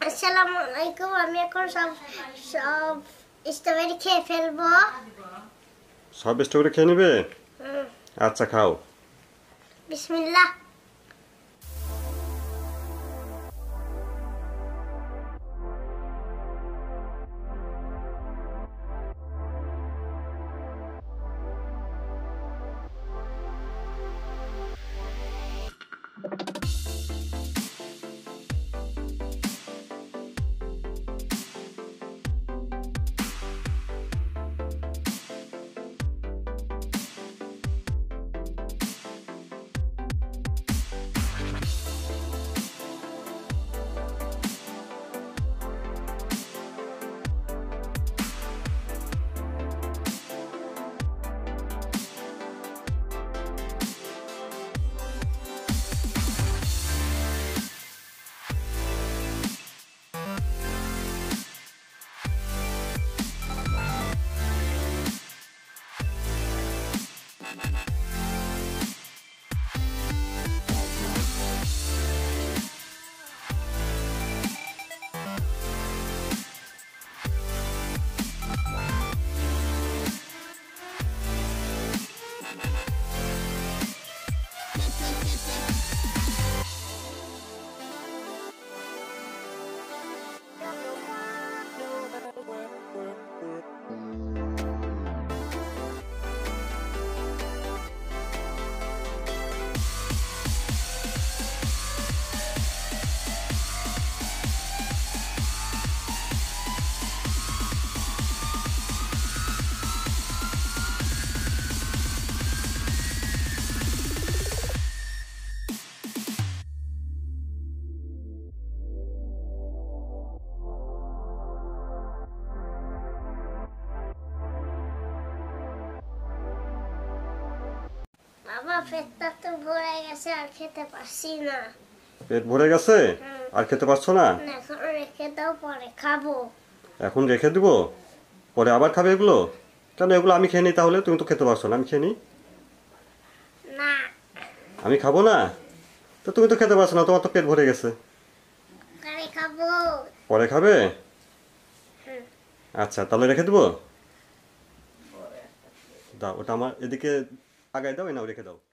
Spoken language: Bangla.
আসসালামু আলাইকুম। আমি এখন সব স্ট্রবেরি খেয়ে ফেলবো। সব স্ট্রবেরি খেয়ে নেবে? আচ্ছা খাও। বিসমিল্লাহ। বাবা, পেটটা তো ভরে গেছে, আর খেতে পারছি না। পেট ভরে গেছে আর খেতে পারছো না? এখন রেখে দাও, পরে খাবো। এখন রেখে দিব, পরে আবার খাবে এগুলো? কেন, এগুলো আমি খেয়ে নিই তাহলে। তুমি তো খেতে পারছো না, আমি খেয়ে নিই। না, আমি খাবো না? তো তুমি তো খেতে পারছো না, তোমার তো পেট ভরে গেছে। পরে খাবো। পরে খাবে? আচ্ছা, তাহলে রেখে দেবো। দাও, ওটা আমার এদিকে আগায় দাও, নাও রেখে দাও।